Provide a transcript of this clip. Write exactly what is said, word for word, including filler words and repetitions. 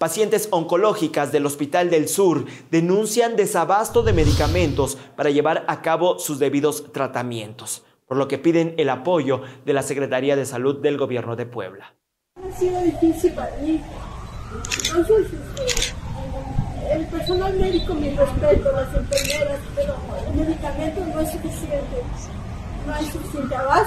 Pacientes oncológicas del Hospital del Sur denuncian desabasto de medicamentos para llevar a cabo sus debidos tratamientos, por lo que piden el apoyo de la Secretaría de Salud del Gobierno de Puebla. Ha sido difícil para mí. Entonces, este, el personal médico, mi respeto, las enfermeras, pero el medicamento no es suficiente, no hay suficiente abasto.